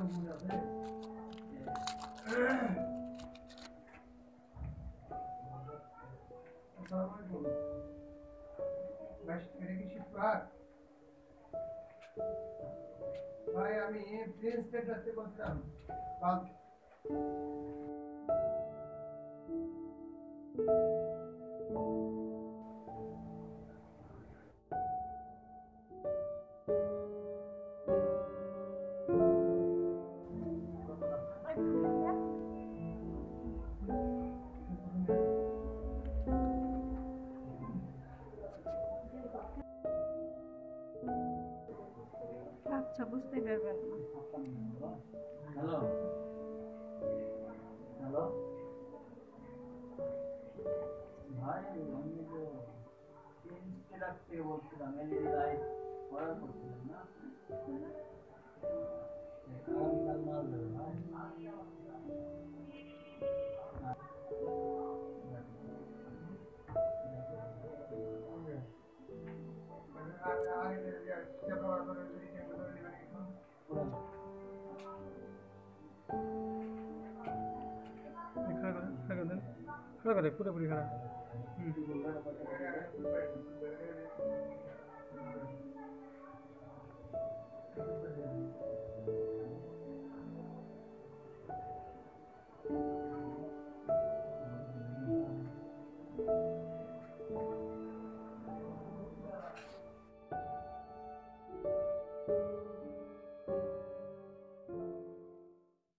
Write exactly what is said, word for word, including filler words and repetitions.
ভাই আমি Prince textiles বলছিলাম। আচ্ছা, বুঝতে পারবেন না। হ্যালো হ্যালো ভাই, আমি তো প্রিন্স টেক্সটাইলস থেকে বলছিলাম। এলইডি লাইট অর্ডার করছিলাম না? আগামীকাল মাল দেবে ভাই। खड़ा करे पूरा पूरी खड़ा। হুম